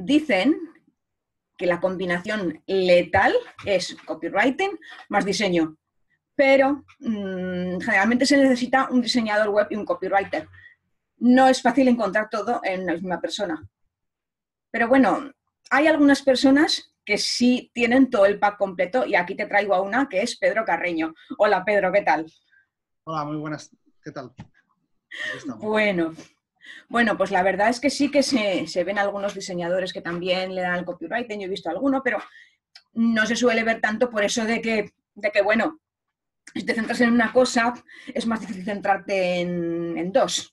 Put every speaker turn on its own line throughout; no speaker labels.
dicen que la combinación letal es copywriting más diseño, pero generalmente se necesita un diseñador web y un copywriter. No es fácil encontrar todo en la misma persona. Pero bueno, hay algunas personas que sí tienen todo el pack completo y aquí te traigo a una que es Pedro Carreño. Hola Pedro, ¿qué tal?
Hola, muy buenas. ¿Qué tal? Aquí estamos.
Bueno, pues la verdad es que sí que se ven algunos diseñadores que también le dan el copywriting, yo he visto alguno, pero no se suele ver tanto por eso de que bueno, si te centras en una cosa, es más difícil centrarte en dos.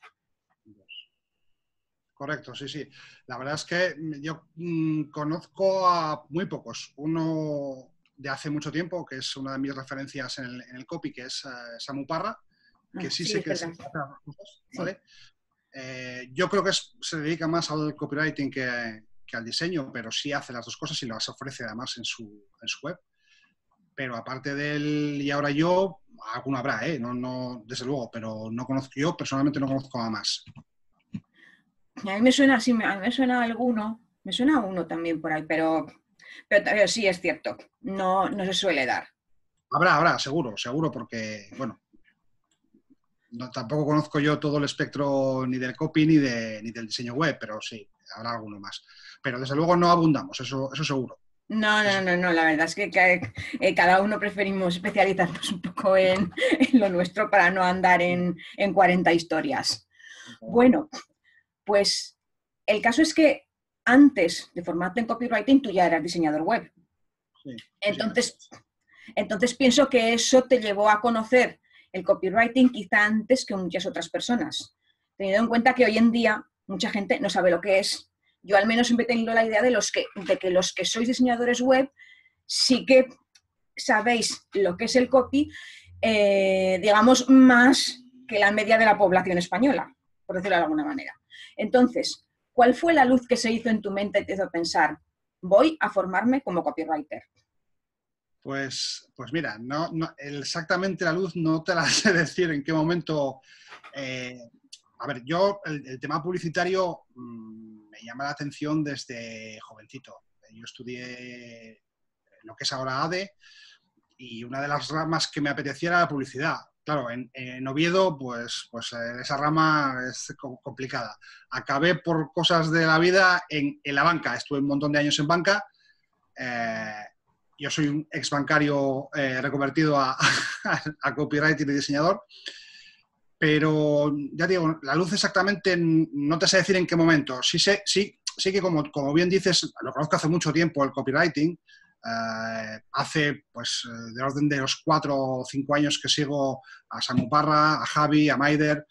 Correcto, sí, sí. La verdad es que yo conozco a muy pocos. Uno de hace mucho tiempo, que es una de mis referencias en el copy, que es Samu Parra, que sí
Sí,
sé
es
que se
verdad.
hace las cosas,
Sí.
¿vale? Yo creo que se dedica más al copywriting que al diseño, pero sí hace las dos cosas y las ofrece además en su web. Pero aparte de él y ahora yo, alguno habrá, ¿eh? No, desde luego, pero no conozco, yo personalmente no conozco a más.
A mí me suena así, a mí me suena alguno, me suena uno también por ahí, pero sí es cierto, no se suele dar.
Habrá, seguro, porque, bueno, tampoco conozco yo todo el espectro ni del copy ni del diseño web, pero sí, habrá alguno más. Pero desde luego no abundamos, eso seguro.
No, la verdad es que cada uno preferimos especializarnos un poco en lo nuestro para no andar en 40 historias. Bueno, pues el caso es que antes de formarte en copywriting tú ya eras diseñador web.
Sí, sí,
Entonces, entonces pienso que eso te llevó a conocer el copywriting quizá antes que muchas otras personas. Teniendo en cuenta que hoy en día mucha gente no sabe lo que es. Yo al menos siempre he tenido la idea de que los que sois diseñadores web sí que sabéis lo que es el copy, digamos, más que la media de la población española, por decirlo de alguna manera. Entonces, ¿cuál fue la luz que se hizo en tu mente y te hizo pensar, voy a formarme como copywriter?
Pues mira, exactamente la luz no te la sé decir en qué momento. A ver, yo el tema publicitario me llama la atención desde jovencito. Yo estudié lo que es ahora ADE y una de las ramas que me apetecía era la publicidad. Claro, en Oviedo, pues esa rama es complicada. Acabé por cosas de la vida en la banca. Estuve un montón de años en banca. Yo soy un ex bancario reconvertido a copywriter y diseñador, pero ya digo, la luz exactamente no te sé decir en qué momento. Sí que como bien dices, lo conozco hace mucho tiempo el copywriting. Hace pues de orden de los 4 o 5 años que sigo a Samu Parra, a Javi, a Maider.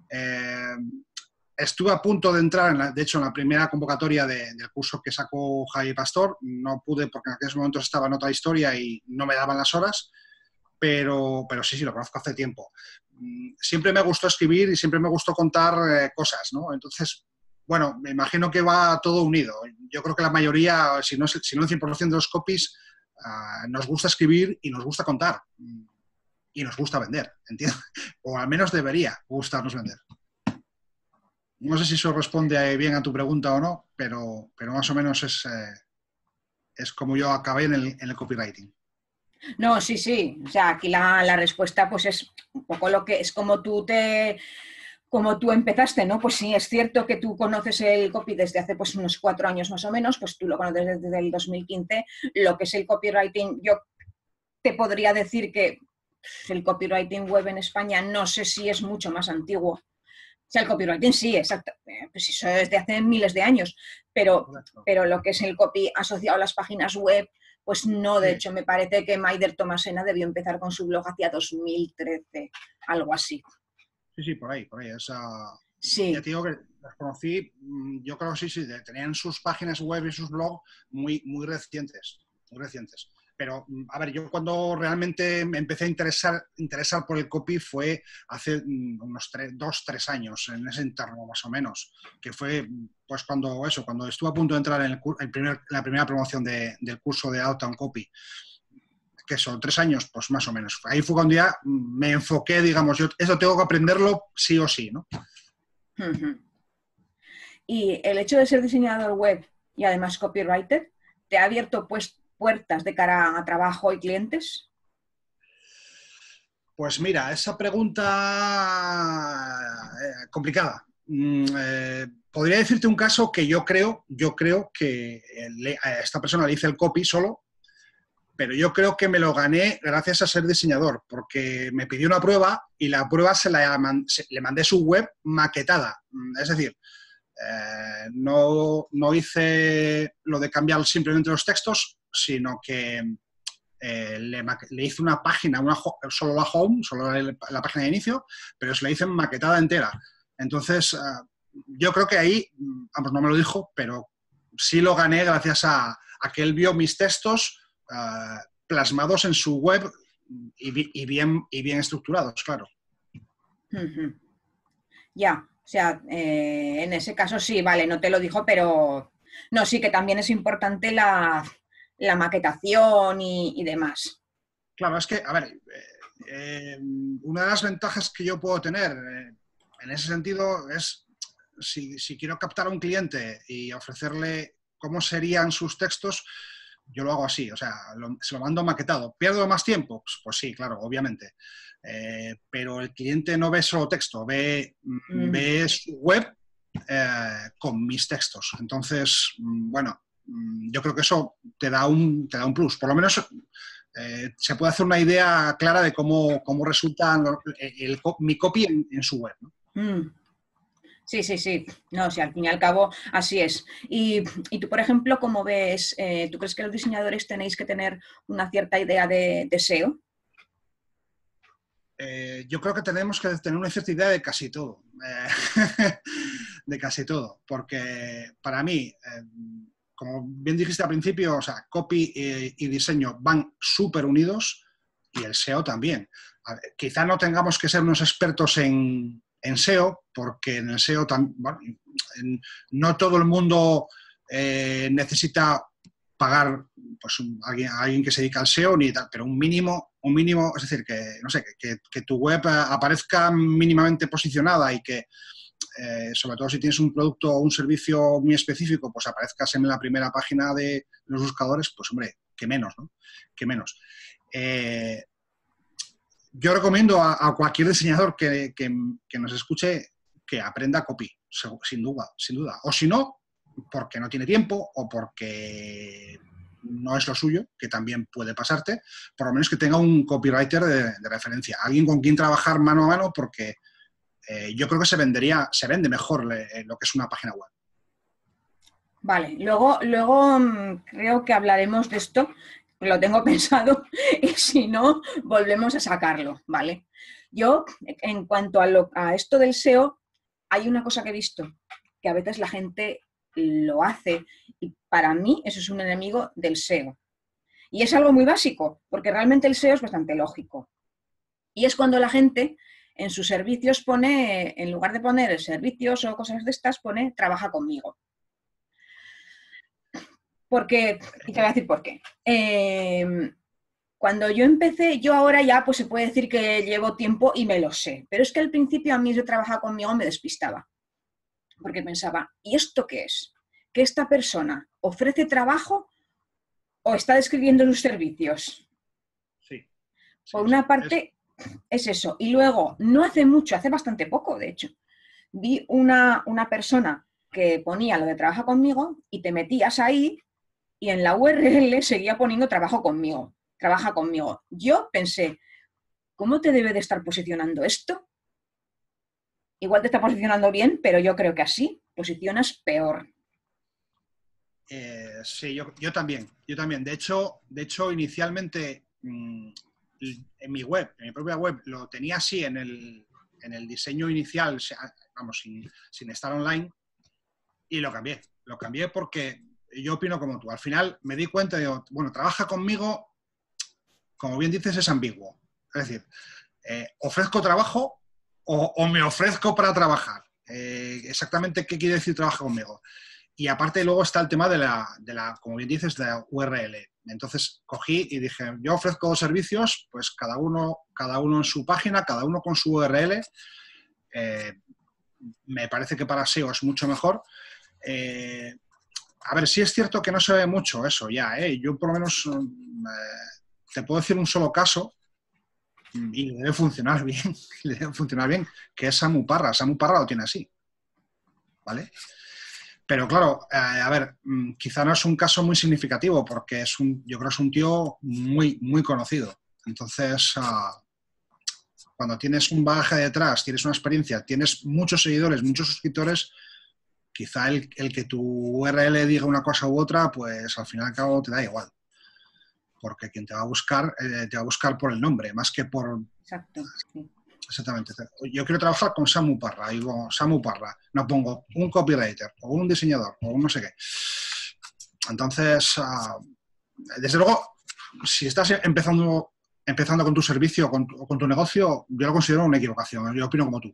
Estuve a punto de entrar, de hecho, en la primera convocatoria del curso que sacó Javi Pastor. No pude porque en aquellos momentos estaba en otra historia y no me daban las horas, pero sí, lo conozco hace tiempo. Siempre me gustó escribir y siempre me gustó contar cosas, ¿no? Entonces, bueno, me imagino que va todo unido. Yo creo que la mayoría, si no el 100% de los copies, nos gusta escribir y nos gusta contar. Y nos gusta vender, ¿entiendes? O al menos debería gustarnos vender. No sé si eso responde bien a tu pregunta o no, pero más o menos es como yo acabé en el copywriting.
No, sí. O sea, aquí la respuesta pues es un poco lo que es como tú empezaste, ¿no? Pues sí, es cierto que tú conoces el copy desde hace pues unos 4 años más o menos, pues tú lo conoces desde el 2015. Lo que es el copywriting, yo te podría decir que el copywriting web en España no sé si es mucho más antiguo. O sea, el copywriting sí, exacto. Pues eso es de hace miles de años,
Correcto.
pero lo que es el copy asociado a las páginas web, pues no, de
Sí,
hecho, me parece que Maider Tomasena debió empezar con su blog hacia 2013, algo así.
sí, por ahí. Ya
Sí,
te digo que las conocí, yo creo que sí, tenían sus páginas web y sus blogs muy recientes, muy recientes. Pero, a ver, yo cuando realmente me empecé a interesar por el copy fue hace unos 2-3 años, en ese entorno más o menos, que fue pues cuando estuve a punto de entrar en la primera promoción del curso de Outbound Copy, que son 3 años, pues más o menos. Ahí fue cuando ya me enfoqué, digamos, yo eso tengo que aprenderlo sí o sí, ¿no?
uh-huh. Y el hecho de ser diseñador web y además copywriter, ¿te ha abierto pues puertas de cara a trabajo y clientes?
Pues mira, esa pregunta complicada. Podría decirte un caso que yo creo que a esta persona le hice el copy solo, pero yo creo que me lo gané gracias a ser diseñador, porque me pidió una prueba y la prueba le mandé su web maquetada. Es decir, no hice lo de cambiar simplemente los textos, sino que le hice una página, solo la home, solo la página de inicio, pero se la hice maquetada entera. Entonces, yo creo que ahí, vamos, no me lo dijo, pero sí lo gané gracias a que él vio mis textos plasmados en su web y bien estructurados, claro.
Ya, o sea, en ese caso sí, vale, no te lo dijo, pero no, sí que también es importante la maquetación y demás.
Claro, es que, a ver, una de las ventajas que yo puedo tener en ese sentido es si quiero captar a un cliente y ofrecerle cómo serían sus textos, yo lo hago así, o sea, se lo mando maquetado. ¿Pierdo más tiempo? Pues sí, claro, obviamente. Pero el cliente no ve solo texto, ve su web con mis textos. Entonces, bueno, yo creo que eso te da un plus. Por lo menos se puede hacer una idea clara de cómo resulta mi copy en su web, ¿no?
Sí, sí, sí. No, sí, al fin y al cabo así es. Y tú, por ejemplo, ¿cómo ves? ¿Tú crees que los diseñadores tenéis que tener una cierta idea de SEO?
Yo creo que tenemos que tener una cierta idea de casi todo. De casi todo. Porque para mí, como bien dijiste al principio, o sea, copy y diseño van súper unidos y el SEO también. Quizá no tengamos que ser unos expertos en SEO, porque en el SEO bueno, no todo el mundo necesita pagar pues, a alguien que se dedica al SEO ni tal, pero un mínimo, es decir, que no sé, que tu web aparezca mínimamente posicionada y que sobre todo si tienes un producto o un servicio muy específico, pues aparezcas en la primera página de los buscadores, pues hombre, que menos, ¿no? Que menos. Yo recomiendo a cualquier diseñador que nos escuche que aprenda copy, sin duda, sin duda. O si no, porque no tiene tiempo o porque no es lo suyo, que también puede pasarte, por lo menos que tenga un copywriter de referencia, alguien con quien trabajar mano a mano, porque yo creo que se vende mejor lo que es una página web.
Vale, luego creo que hablaremos de esto, lo tengo pensado, y si no, volvemos a sacarlo, ¿vale? Yo, en cuanto a esto del SEO, hay una cosa que he visto, que a veces la gente lo hace, y para mí eso es un enemigo del SEO. Y es algo muy básico, porque realmente el SEO es bastante lógico. Y es cuando la gente en sus servicios pone, en lugar de poner servicios o cosas de estas, pone trabaja conmigo. Porque, y te voy a decir por qué. Cuando yo empecé, yo ahora ya pues se puede decir que llevo tiempo y me lo sé, pero es que al principio a mí eso trabajar conmigo me despistaba, porque pensaba, ¿y esto qué es? ¿Que esta persona ofrece trabajo o está describiendo sus servicios?
Sí.
Por una parte es eso, y luego, no hace mucho, hace bastante poco, de hecho, vi una persona que ponía lo de trabaja conmigo y te metías ahí y en la URL seguía poniendo trabaja conmigo. Yo pensé, ¿cómo te debe de estar posicionando esto? Igual te está posicionando bien, pero yo creo que así posicionas peor.
Sí, yo también. De hecho inicialmente en mi web, en mi propia web, lo tenía así en el diseño inicial, vamos, sin estar online, y lo cambié. Lo cambié porque yo opino como tú. Al final me di cuenta, digo, bueno, trabaja conmigo, como bien dices, es ambiguo. Es decir, ofrezco trabajo o me ofrezco para trabajar. Exactamente qué quiere decir trabaja conmigo. Y aparte luego está el tema de la, como bien dices, de la URL. Entonces cogí y dije, yo ofrezco dos servicios, pues cada uno en su página, cada uno con su URL. Me parece que para SEO es mucho mejor. a ver, sí es cierto que no se ve mucho eso ya, ¿eh? Yo por lo menos te puedo decir un solo caso y debe funcionar bien, debe funcionar bien, que es Samu Parra. Samu Parra lo tiene así, ¿vale? Pero claro, a ver, quizá no es un caso muy significativo porque yo creo que es un tío muy, muy conocido. Entonces, cuando tienes un bagaje detrás, tienes una experiencia, tienes muchos seguidores, muchos suscriptores, quizá el que tu URL diga una cosa u otra, pues al fin y al cabo te da igual. Porque quien te va a buscar por el nombre, más que por...
Exacto. Sí.
Exactamente. Yo quiero trabajar con Samu Parra, digo Samu Parra, no pongo un copywriter o un diseñador o un no sé qué. Entonces, desde luego, si estás empezando con tu servicio o con tu negocio, yo lo considero una equivocación. Yo opino como tú.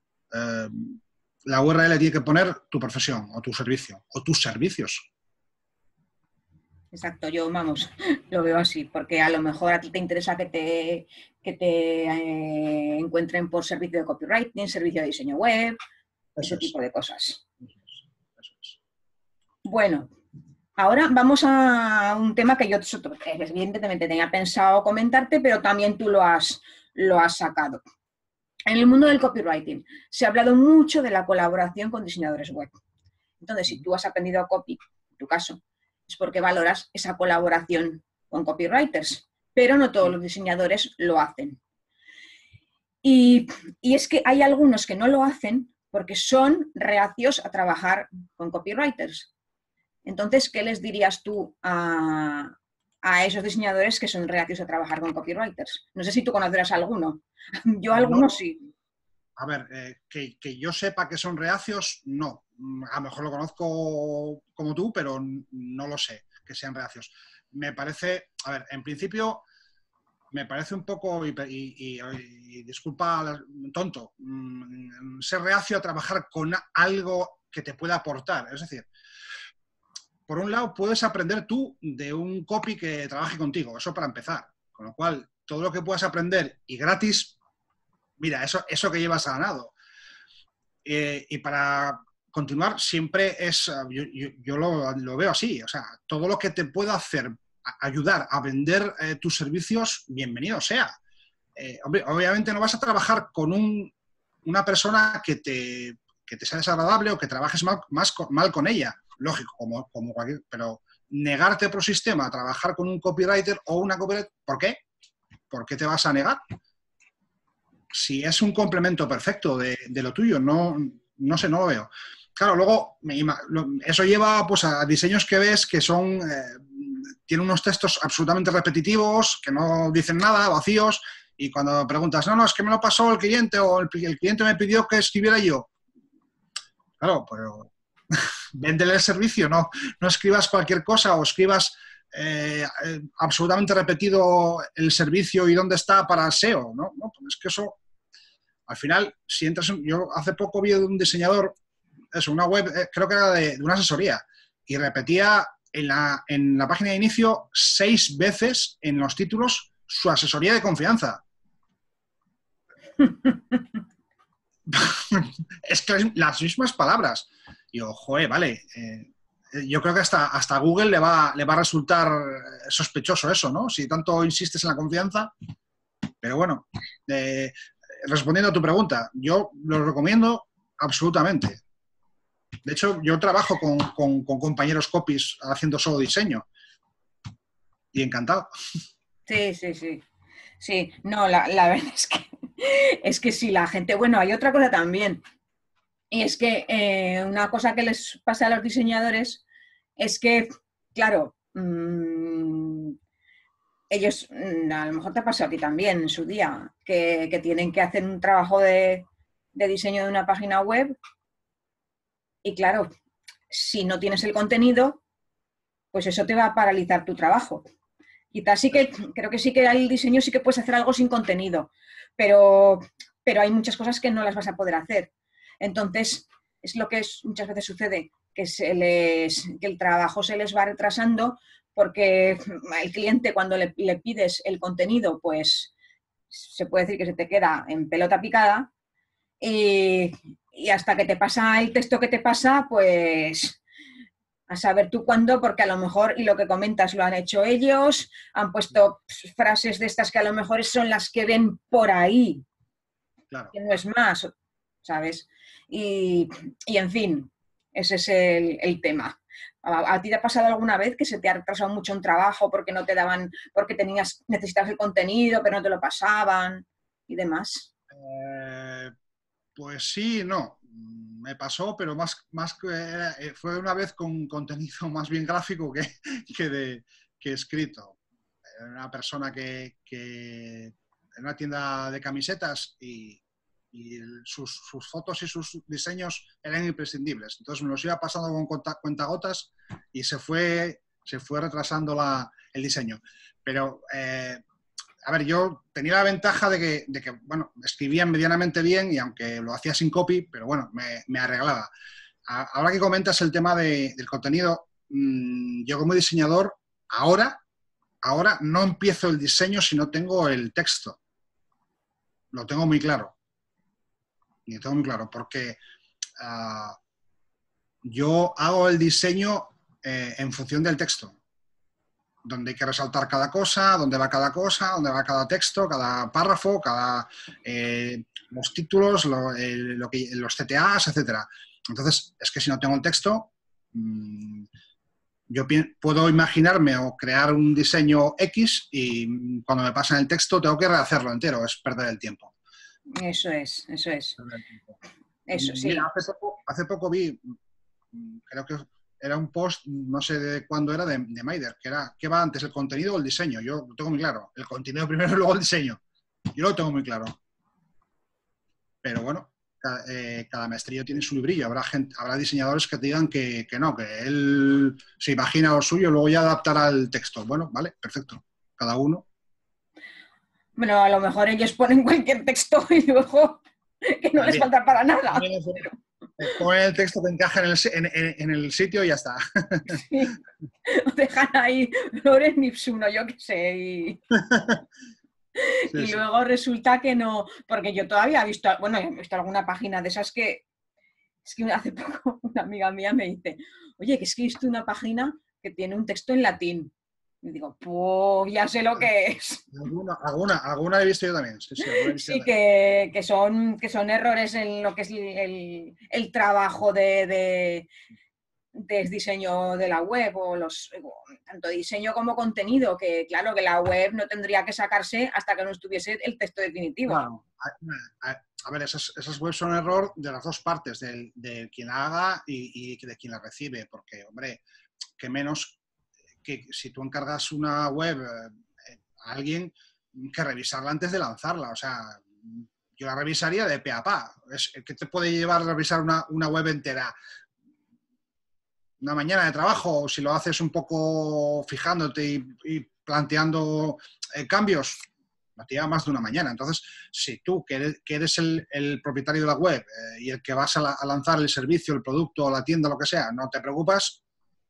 La URL tiene que poner tu profesión o tu servicio o tus servicios.
Exacto, yo, vamos, lo veo así, porque a lo mejor a ti te interesa que te encuentren por servicio de copywriting, servicio de diseño web, ese tipo de cosas.
Eso es.
Bueno, ahora vamos a un tema que yo evidentemente tenía pensado comentarte, pero también tú lo has sacado. En el mundo del copywriting se ha hablado mucho de la colaboración con diseñadores web. Entonces, si tú has aprendido copy, en tu caso, es porque valoras esa colaboración con copywriters, pero no todos los diseñadores lo hacen. Y es que hay algunos que no lo hacen porque son reacios a trabajar con copywriters. Entonces, ¿qué les dirías tú a esos diseñadores que son reacios a trabajar con copywriters? No sé si tú conocerás alguno. Yo algunos sí.
A ver, que yo sepa que son reacios, no. A lo mejor lo conozco como tú, pero no lo sé, que sean reacios. Me parece, a ver, en principio, me parece un poco, y disculpa, tonto, ser reacio a trabajar con algo que te pueda aportar. Es decir, por un lado, puedes aprender tú de un copy que trabaje contigo, eso para empezar. Con lo cual, todo lo que puedas aprender y gratis, mira, eso que llevas ganado. Y para continuar, siempre es, yo lo veo así, o sea, todo lo que te pueda hacer, ayudar a vender tus servicios, bienvenido sea. Obviamente no vas a trabajar con una persona que te sea desagradable o que trabajes mal con ella, lógico, como cualquier, pero negarte por sistema a trabajar con un copywriter o una copywriter, ¿por qué? ¿Por qué te vas a negar? Si es un complemento perfecto de lo tuyo, no sé, no lo veo. Claro, luego eso lleva pues, a diseños que ves que son tienen unos textos absolutamente repetitivos, que no dicen nada, vacíos, y cuando preguntas, no, es que me lo pasó el cliente o el cliente me pidió que escribiera yo. Claro, pero véndele el servicio, no escribas cualquier cosa o escribas absolutamente repetido el servicio y dónde está para SEO, ¿no? Pues es que eso, al final, si entras, yo hace poco vi de un diseñador, una web, creo que era de una asesoría, y repetía en la página de inicio 6 veces en los títulos su asesoría de confianza. Es que las mismas palabras. Y yo, joder, vale. Yo creo que hasta Google le va a resultar sospechoso eso, ¿no? Si tanto insistes en la confianza. Pero bueno, respondiendo a tu pregunta, yo lo recomiendo absolutamente. De hecho, yo trabajo con compañeros copies haciendo solo diseño. Y encantado.
Sí. Sí, no, la verdad es que sí, la gente... Bueno, hay otra cosa también. Y es que una cosa que les pasa a los diseñadores es que, claro, ellos, a lo mejor te ha pasado a ti también en su día, que tienen que hacer un trabajo de diseño de una página web y, claro, si no tienes el contenido, pues eso te va a paralizar tu trabajo. Quizás sí que, creo que sí que el diseño sí que puedes hacer algo sin contenido, pero hay muchas cosas que no las vas a poder hacer. Entonces, es lo que muchas veces sucede, que el trabajo se les va retrasando porque el cliente cuando le pides el contenido, pues se puede decir que se te queda en pelota picada y hasta que te pasa el texto que te pasa, pues A saber tú cuándo, porque a lo mejor, y lo que comentas, lo han hecho ellos, han puesto frases de estas que a lo mejor son las que ven por ahí,
Claro.
que no es más, ¿sabes? Y en fin, ese es el tema. ¿A ti te ha pasado alguna vez que se te ha retrasado mucho un trabajo porque no te daban, porque necesitabas el contenido, pero no te lo pasaban y demás?
Pues sí, no. Me pasó, pero más que fue una vez con contenido más bien gráfico que escrito. Era una persona que en una tienda de camisetas y sus fotos y sus diseños eran imprescindibles. Entonces me los iba pasando con cuentagotas y se fue retrasando el diseño. Pero a ver, yo tenía la ventaja de que, bueno, escribía medianamente bien y aunque lo hacía sin copy, pero bueno, me arreglaba. Ahora que comentas el tema del contenido, yo como diseñador, ahora no empiezo el diseño si no tengo el texto. Lo tengo muy claro. Lo tengo muy claro, porque yo hago el diseño en función del texto. Donde hay que resaltar cada cosa, dónde va cada texto, cada párrafo, los títulos, los CTAs, etcétera. Entonces, es que si no tengo el texto, yo puedo imaginarme o crear un diseño X y cuando me pasan el texto tengo que rehacerlo entero, es perder el tiempo.
Eso es. Eso sí.
Mira, hace poco vi, creo que era un post, no sé de cuándo era, de Maider, que era, ¿qué va antes, el contenido o el diseño? Yo lo tengo muy claro. El contenido primero y luego el diseño. Yo lo tengo muy claro. Pero bueno, cada maestrillo tiene su librillo. Habrá diseñadores que te digan que no, que él se imagina lo suyo y luego ya adaptará el texto. Bueno, vale, perfecto. Cada uno.
Bueno, a lo mejor ellos ponen cualquier texto y luego que no les falta para nada.
Ponen el texto que encaja en el sitio y ya está.
Sí. O dejan ahí flores nipsum, no, yo qué sé. Y luego resulta que no, porque yo todavía he visto alguna página de esas que es que hace poco una amiga mía me dice, oye, que es que he visto una página que tiene un texto en latín. Y digo, pues ya sé lo que es.
Alguna he visto yo también.
Sí, que son errores en lo que es el trabajo de diseño de la web o tanto diseño como contenido, que claro que la web no tendría que sacarse hasta que no estuviese el texto definitivo.
Claro. A ver, esas webs son error de las dos partes, de quien la haga y de quien la recibe, porque, hombre, que menos que si tú encargas una web a alguien, que revisarla antes de lanzarla. O sea, yo la revisaría de pe a pa. ¿Qué te puede llevar a revisar una web entera? Una mañana de trabajo, o si lo haces un poco fijándote y planteando cambios, no te lleva más de una mañana. Entonces, si tú, que eres el propietario de la web y el que vas a lanzar el servicio, el producto, la tienda, lo que sea, no te preocupas,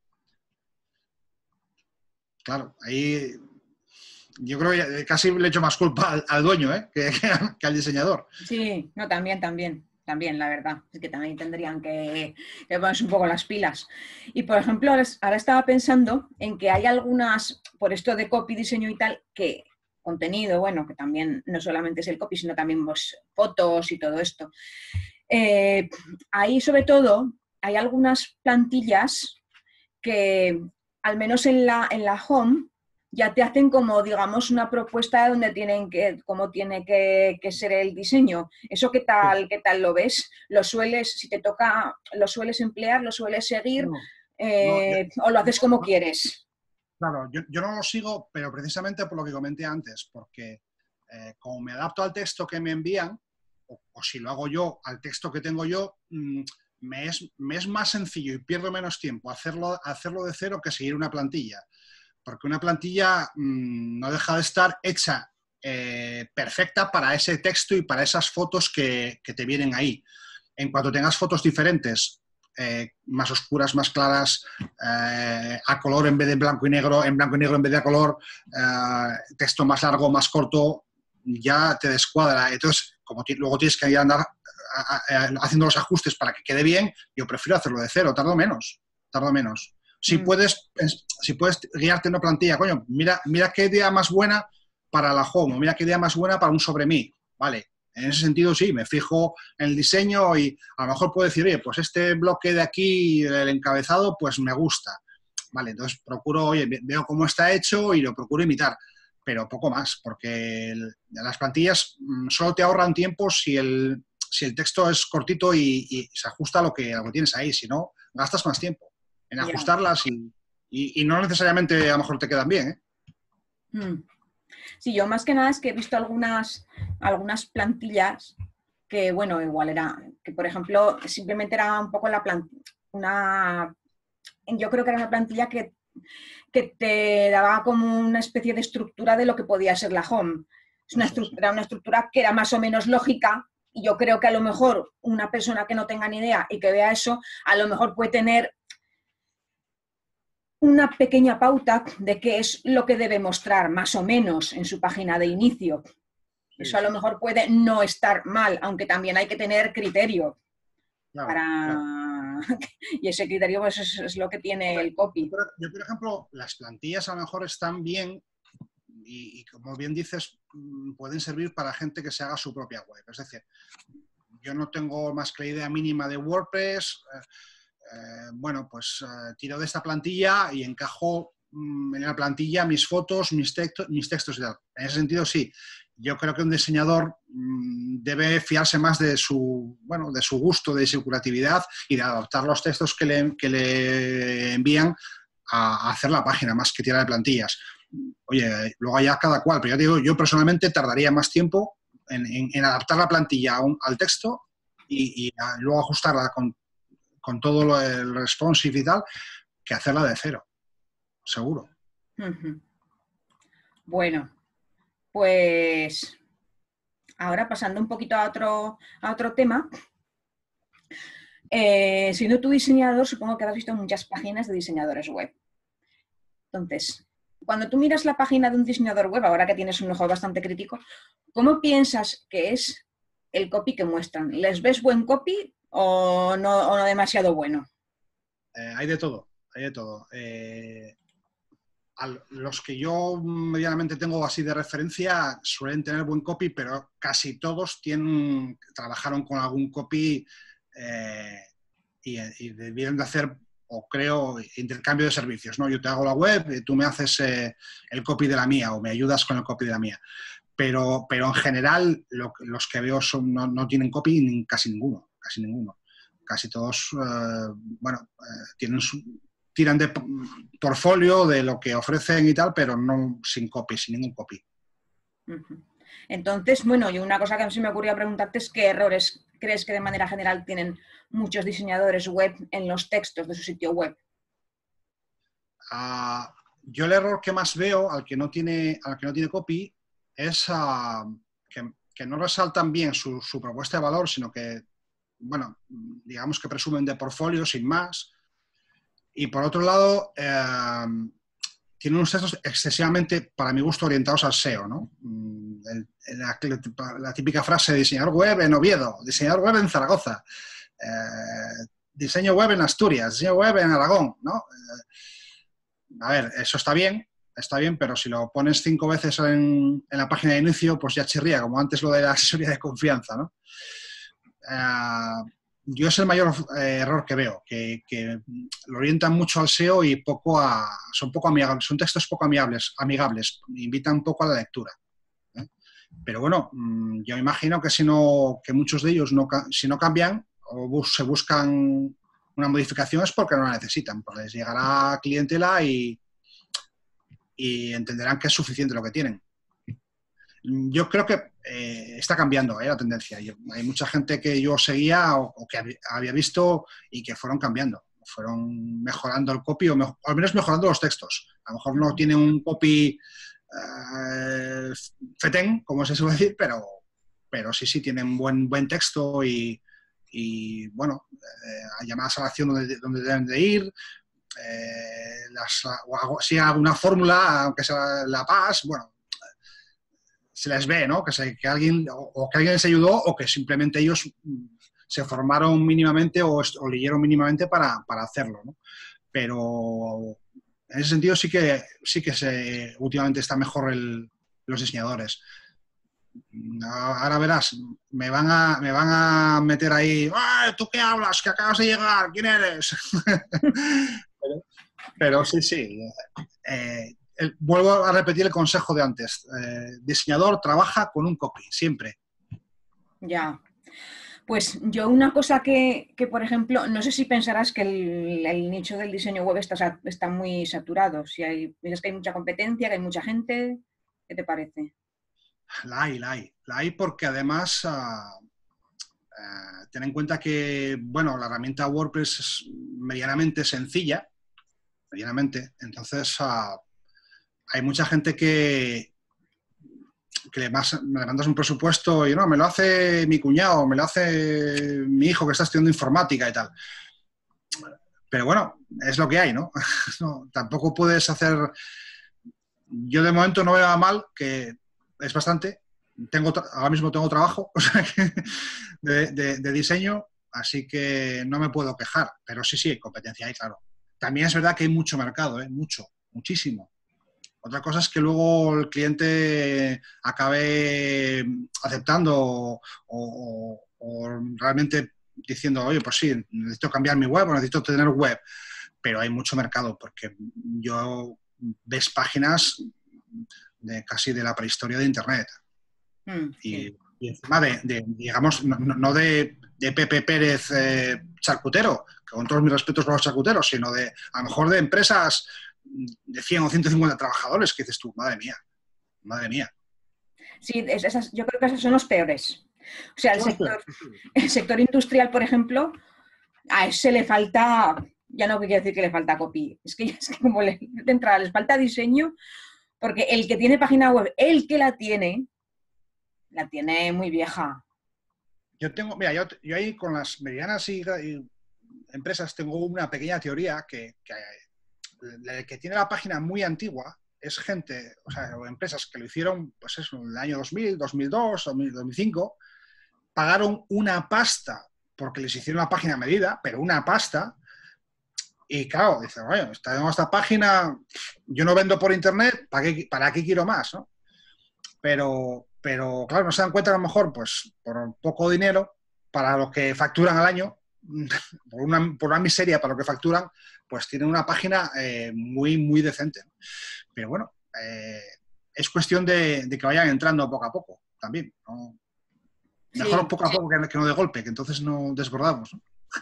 claro, ahí yo creo que casi le echo más culpa al dueño que al diseñador.
Sí, no, también, la verdad. Es que también tendrían que ponerse un poco las pilas. Y, por ejemplo, ahora estaba pensando en que hay algunas, por esto de copy, diseño y tal, que contenido, bueno, que también no solamente es el copy, sino también pues, fotos y todo esto. Ahí, sobre todo, hay algunas plantillas que, al menos en la home, ya te hacen como, digamos, una propuesta de donde cómo tiene que ser el diseño. ¿Eso qué tal lo ves? Si te toca, lo sueles emplear, lo sueles seguir, o lo haces como quieres?
Claro, yo no lo sigo, pero precisamente por lo que comenté antes, porque como me adapto al texto que me envían, o si lo hago yo al texto que tengo yo, me es más sencillo y pierdo menos tiempo hacerlo de cero que seguir una plantilla. Porque una plantilla no deja de estar hecha perfecta para ese texto y para esas fotos que te vienen ahí. En cuanto tengas fotos diferentes, más oscuras, más claras, a color en vez de blanco y negro, en blanco y negro en vez de a color, texto más largo, más corto, ya te descuadra. Entonces, como luego tienes que andar haciendo los ajustes para que quede bien, yo prefiero hacerlo de cero, tardo menos. Si puedes guiarte en una plantilla, coño, mira qué idea más buena para la home, o mira qué idea más buena para un sobre mí, ¿vale? En ese sentido, sí, me fijo en el diseño y a lo mejor puedo decir, oye, pues este bloque de aquí, el encabezado, pues me gusta. Vale, entonces procuro, oye, veo cómo está hecho y lo procuro imitar, pero poco más, porque las plantillas solo te ahorran tiempo si el texto es cortito y se ajusta a lo que tienes ahí, si no, gastas más tiempo en ajustarlas y no necesariamente a lo mejor te quedan bien, ¿eh?
Sí, yo más que nada es que he visto algunas plantillas que, bueno, igual era, que por ejemplo, simplemente era un poco yo creo que era una plantilla que te daba como una especie de estructura de lo que podía ser la home. Era una estructura que era más o menos lógica y yo creo que a lo mejor una persona que no tenga ni idea y que vea eso, a lo mejor puede tener una pequeña pauta de qué es lo que debe mostrar más o menos en su página de inicio. Eso a lo mejor puede no estar mal, aunque también hay que tener criterio. Claro. Y ese criterio pues, es lo que tiene el copy.
Yo, por ejemplo, las plantillas a lo mejor están bien y como bien dices, pueden servir para gente que se haga su propia web. Es decir, yo no tengo más que la idea mínima de WordPress, bueno, pues tiro de esta plantilla y encajo en la plantilla mis fotos, mis textos y tal. En ese sentido, sí. Yo creo que un diseñador debe fiarse más de su gusto, de su creatividad y de adaptar los textos que le envían a hacer la página, más que tirar de plantillas. Oye, luego ya cada cual, pero yo digo, yo personalmente tardaría más tiempo en adaptar la plantilla al texto y luego ajustarla con todo el responsive y tal, que hacerla de cero, seguro.
Bueno, pues ahora pasando un poquito a otro tema. Siendo tú diseñador, supongo que has visto muchas páginas de diseñadores web. Entonces, cuando tú miras la página de un diseñador web, ahora que tienes un ojo bastante crítico, ¿cómo piensas que es el copy que muestran? ¿Les ves buen copy o no demasiado bueno?
Hay de todo, hay de todo. Los que yo medianamente tengo así de referencia suelen tener buen copy, pero casi todos trabajaron con algún copy y debieron de hacer, o creo, intercambio de servicios, ¿no? Yo te hago la web y tú me haces el copy de la mía o me ayudas con el copy de la mía. Pero en general los que veo no tienen copy casi ninguno. Casi todos, tiran de portfolio de lo que ofrecen y tal, pero no sin ningún copy.
Entonces, bueno, y una cosa que a mí se me ocurría preguntarte es qué errores crees que de manera general tienen muchos diseñadores web en los textos de su sitio web.
Yo el error que más veo al que no tiene copy es que no resaltan bien su propuesta de valor, sino que, bueno, digamos que presumen de portfolio sin más. Y por otro lado, tienen unos textos excesivamente, para mi gusto, orientados al SEO, ¿no? La típica frase de diseñador web en Oviedo, diseñador web en Zaragoza, diseño web en Asturias, diseño web en Aragón, ¿no? A ver, eso está bien, pero si lo pones 5 veces en la página de inicio, pues ya chirría, como antes lo de la asesoría de confianza, ¿no? Yo es el mayor error que veo, que lo orientan mucho al SEO y son poco amigables, son textos poco amigables, invitan un poco a la lectura. Pero bueno, yo imagino que que muchos de ellos, si no cambian o se buscan una modificación es porque no la necesitan, porque les llegará clientela y entenderán que es suficiente lo que tienen. Yo creo que está cambiando la tendencia. Hay mucha gente que yo seguía o que había visto y que fueron cambiando, fueron mejorando el copy o al menos mejorando los textos. A lo mejor no tienen un copy fetén, como se suele decir, pero sí tienen buen texto y bueno, llamadas a la acción donde deben de ir. Si hay alguna fórmula, aunque sea la PAS, bueno, se les ve, ¿no? Que alguien les ayudó o que simplemente ellos se formaron mínimamente o leyeron mínimamente para hacerlo, ¿no? pero en ese sentido sí que últimamente está mejor los diseñadores. Ahora verás, me van a meter ahí, ¡ah, tú qué hablas, que acabas de llegar, ¿quién eres? pero sí, sí. Vuelvo a repetir el consejo de antes. Diseñador trabaja con un copy, siempre.
Ya. Pues yo una cosa que, por ejemplo, no sé si pensarás que el nicho del diseño web está muy saturado. Si piensas que hay mucha competencia, que hay mucha gente, ¿qué te parece?
La hay, la hay. La hay porque además ten en cuenta que, bueno, la herramienta WordPress es medianamente sencilla, medianamente. Entonces hay mucha gente que le mandas un presupuesto y no, me lo hace mi cuñado, me lo hace mi hijo que está estudiando informática y tal. Pero bueno, es lo que hay, ¿no? No, tampoco puedes hacer... Yo de momento no veo mal, que es bastante. Ahora mismo tengo trabajo o sea de diseño, así que no me puedo quejar. Pero sí, sí, competencia hay, claro. También es verdad que hay mucho mercado, ¿eh? Mucho, muchísimo. Otra cosa es que luego el cliente acabe aceptando o realmente diciendo, oye, pues sí, necesito cambiar mi web o necesito tener web. Pero hay mucho mercado porque yo ves páginas casi de la prehistoria de Internet.
Sí.
Y encima digamos, no de Pepe Pérez charcutero, que con todos mis respetos para los charcuteros, sino a lo mejor de empresas de 100 o 150 trabajadores, que dices tú, madre mía, madre mía.
Sí, yo creo que esos son los peores. O sea,
Son los peores.
el sector industrial, por ejemplo, a ese le falta, ya no quiero decir que le falta copy, es que como de entrada les falta diseño, porque el que tiene página web, el que la tiene muy vieja.
Mira, yo ahí con las medianas y empresas tengo una pequeña teoría que el que tiene la página muy antigua es gente, o sea, o empresas que lo hicieron, pues eso, en el año 2000, 2002, 2005, pagaron una pasta porque les hicieron la página a medida, pero una pasta. Y claro, dicen, bueno, tengo esta página, yo no vendo por internet, ¿para qué quiero más? ¿No? Pero claro, no se dan cuenta que a lo mejor, pues, por poco dinero, para lo que facturan al año, por una miseria para lo que facturan, pues tienen una página muy, muy decente. ¿No? Pero bueno, es cuestión de que vayan entrando poco a poco también. ¿No? Mejor
Sí.
poco a poco que no de golpe, que entonces no desbordamos. ¿No?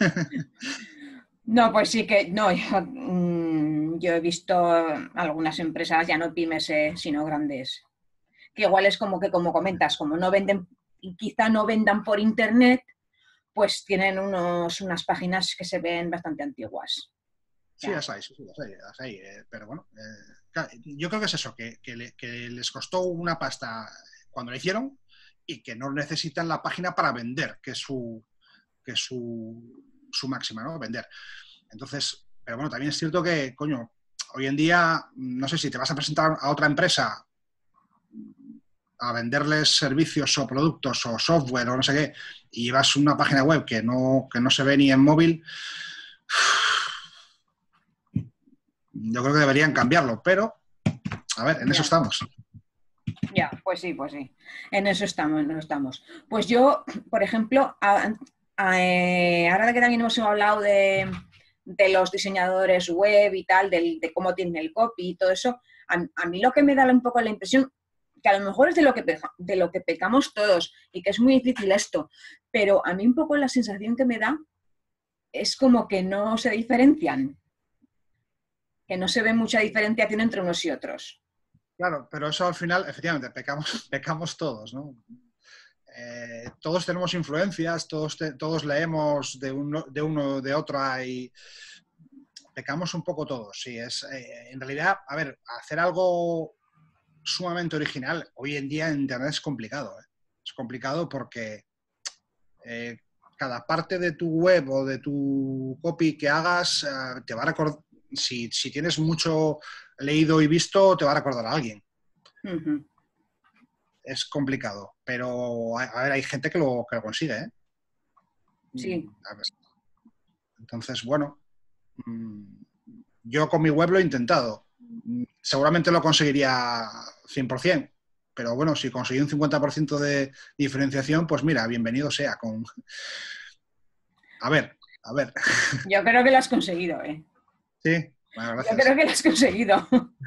No, pues sí que, no, yo he visto algunas empresas, ya no pymes, sino grandes, que igual es como que, como comentas, como no venden, y quizá no vendan por internet, pues tienen unas páginas que se ven bastante antiguas.
Sí,
Ya.
sí, las hay, pero bueno, claro, yo creo que es eso, que les costó una pasta cuando lo hicieron y que no necesitan la página para vender, que es su máxima, ¿no? Vender. Entonces, pero bueno, también es cierto que, coño, hoy en día, no sé si te vas a presentar a otra empresa a venderles servicios o productos o software o no sé qué, y llevas una página web que no se ve ni en móvil, yo creo que deberían cambiarlo, pero a ver, en eso
Ya,
estamos.
ya, pues sí, pues sí. En eso estamos, en eso estamos. Pues yo, por ejemplo, ahora de que también hemos hablado de los diseñadores web y tal, de cómo tienen el copy y todo eso, a mí lo que me da un poco la impresión, que a lo mejor es de lo que pecamos todos y que es muy difícil esto, pero a mí un poco la sensación que me da es como que no se diferencian, que no se ve mucha diferenciación entre unos y otros.
Claro, pero eso al final, efectivamente, pecamos todos, ¿no? Todos tenemos influencias, todos leemos de uno de otra y pecamos un poco todos. Sí, en realidad, a ver, hacer algo sumamente original hoy en día en Internet es complicado. ¿Eh? Es complicado porque cada parte de tu web o de tu copy que hagas te va a recordar, si tienes mucho leído y visto, te va a recordar a alguien.
Uh-huh.
Es complicado, pero a ver, hay gente que lo consigue, ¿eh?
Sí.
A ver. Entonces, bueno, yo con mi web lo he intentado. Seguramente lo conseguiría 100%, pero bueno, si conseguí un 50% de diferenciación, pues mira, bienvenido sea. A ver.
Yo creo que lo has conseguido, ¿eh?
Sí, bueno,
Yo
gracias.
creo que lo has conseguido.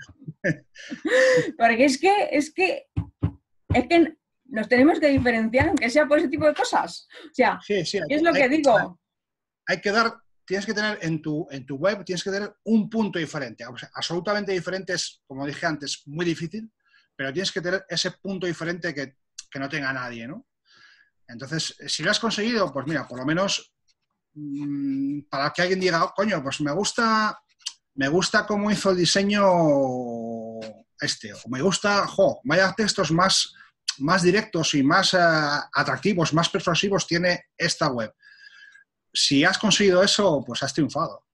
Porque es que nos tenemos que diferenciar, aunque sea por ese tipo de cosas. O sea,
Sí,
¿qué es lo que digo?
hay que tienes que tener en tu web, tienes que tener un punto diferente. O sea, absolutamente diferente es, como dije antes, muy difícil, pero tienes que tener ese punto diferente que no tenga nadie, ¿no? Entonces, si lo has conseguido, pues mira, por lo menos para que alguien diga, oh, coño, pues me gusta cómo hizo el diseño o me gusta, vaya textos más directos y más atractivos, más persuasivos tiene esta web. Si has conseguido eso, pues has triunfado.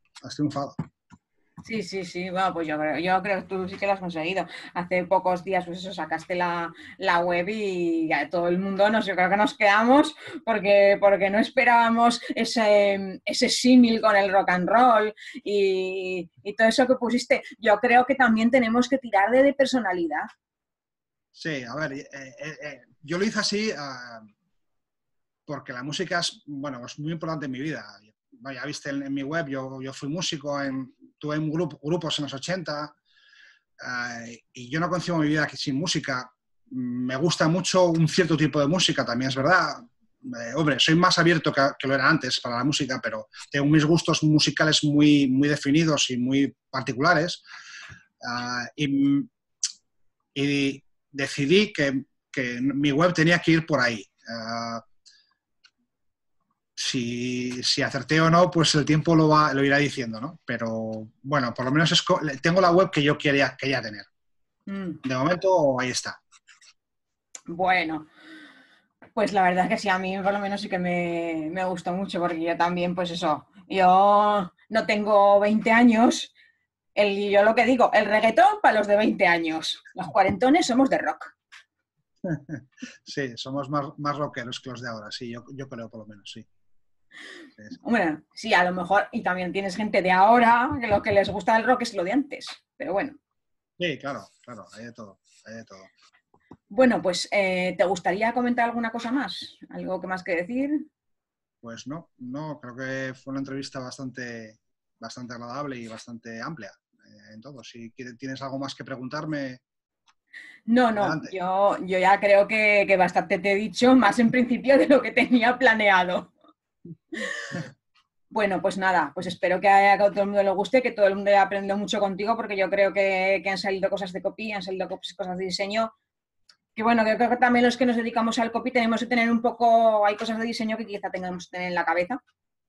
Sí, bueno, pues yo creo que tú sí que lo has conseguido. Hace pocos días, pues eso, sacaste la web y ya todo el mundo, yo creo que nos quedamos porque no esperábamos ese símil con el rock and roll y todo eso que pusiste. Yo creo que también tenemos que tirar de personalidad.
Sí, a ver, yo lo hice así porque la música es muy importante en mi vida. Ya viste en mi web, yo fui músico, tuve grupos en los 80 y yo no concibo mi vida sin música. Me gusta mucho un cierto tipo de música, también es verdad. Hombre, soy más abierto que lo era antes para la música, pero tengo mis gustos musicales muy, muy definidos y muy particulares. Y decidí que mi web tenía que ir por ahí. Si acerté o no, pues el tiempo lo irá diciendo, ¿no? Pero bueno, por lo menos tengo la web que yo quería tener. De momento, ahí está.
Bueno, pues la verdad es que sí, a mí por lo menos sí que me gustó mucho, porque yo también, pues eso, yo no tengo 20 años, yo lo que digo, el reggaetón para los de 20 años, los cuarentones somos de rock.
Sí, somos más rockeros que los de ahora, sí, yo creo por lo menos, sí.
Bueno, sí, a lo mejor, y también tienes gente de ahora que lo que les gusta el rock es lo de antes, pero bueno.
Sí, claro, hay de todo.
Bueno, pues, ¿te gustaría comentar alguna cosa más? ¿Algo que más que decir?
Pues no, creo que fue una entrevista bastante agradable y bastante amplia en todo. Si tienes algo más que preguntarme,
No,
adelante.
yo ya creo que bastante te he dicho, más en principio de lo que tenía planeado. Bueno, pues nada, pues espero que a todo el mundo le guste, que todo el mundo haya aprendido mucho contigo, porque yo creo que han salido cosas de copy, han salido cosas de diseño, que bueno, que creo que también los que nos dedicamos al copy tenemos que tener un poco, hay cosas de diseño que quizá tengamos que tener en la cabeza.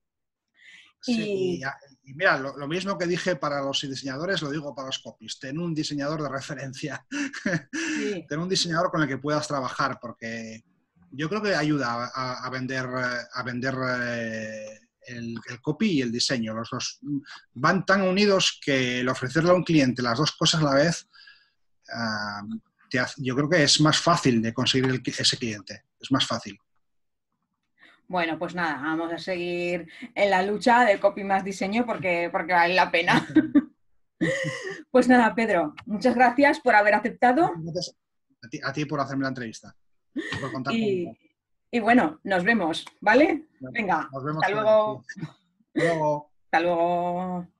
Sí, y mira, lo mismo que dije para los diseñadores, lo digo para los copies. Ten un diseñador de referencia.
Sí.
Ten un diseñador con el que puedas trabajar, porque yo creo que ayuda a vender el copy y el diseño. Los dos van tan unidos que el ofrecerle a un cliente las dos cosas a la vez, yo creo que es más fácil de conseguir ese cliente. Es más fácil.
Bueno, pues nada, vamos a seguir en la lucha del copy más diseño porque vale la pena. Pues nada, Pedro, muchas gracias por haber aceptado
Gracias a ti por hacerme la entrevista y por contar
y,
conmigo.
y bueno, nos vemos, ¿vale?
Bueno,
Venga,
nos vemos
hasta
por ahí. Sí.
luego.
Hasta luego.
Hasta luego.